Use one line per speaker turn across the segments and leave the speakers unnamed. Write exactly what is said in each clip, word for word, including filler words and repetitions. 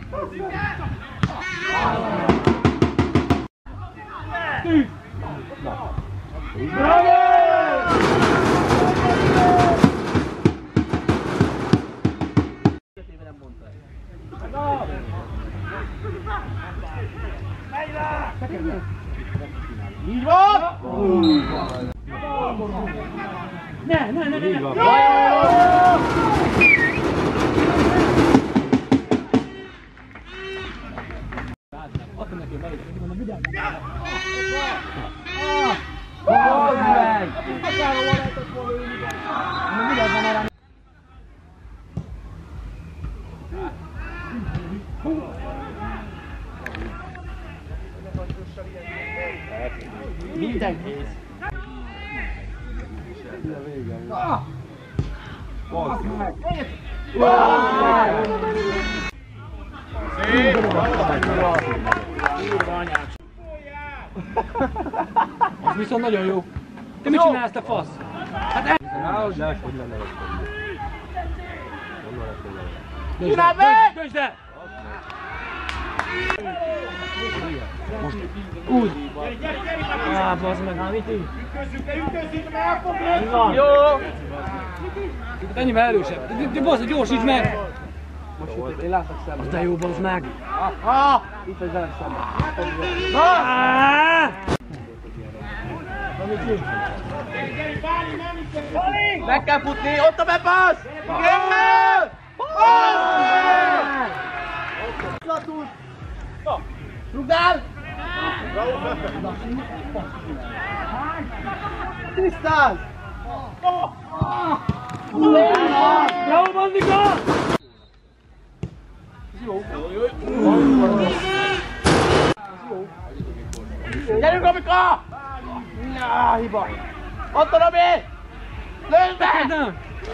Így van!
Ne, ne, ne, ne!
Így van!
Adtam neki a melyik, mondom, vigyázz!
Hozd meg!
Akárhol lehetett volna ülni! Mondom, vigyázz már rám!
Minden kész! Hozd meg! Szép!
Az viszont nagyon jó! Te mit csinálsz, te fasz? Hát el...
Ráhogy lesz, hogy lenne lesz.
Csináld meg! Kösd el! Most úgy! Á, bazd meg, hát mit így?
Jó!
Ennyivel erősebb. De bazd, gyorsítsd meg!
Most jut, én látok szemben.
De jó, bazd meg!
Ah! Itt vagy velem szemben. Meg kell futni, ott a bepassz! Igen! Rugd el! Tisztázz!
Bravo, Bandika!
Gyerünk, Robika! Na, hiba! Ott a Robi! Lőd be!
Nem!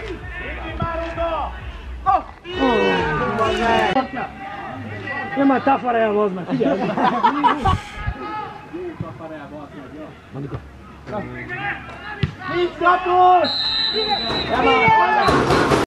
Nem már Tafarel, bazd meg, figyelj! Bandika!
Nincs kapus!